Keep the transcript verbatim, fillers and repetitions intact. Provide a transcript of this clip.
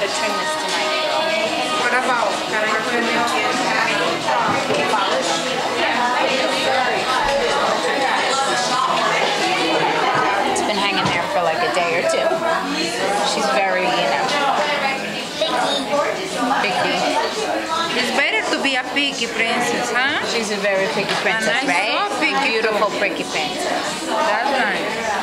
to trim this tonight, girl. What about? Can I put it in? It's been hanging there for like a day or two. She's very, you know, picky. It's better to be a picky princess, huh? She's a very picky princess, And I'm right? so picky Beautiful too. picky princess. That's right.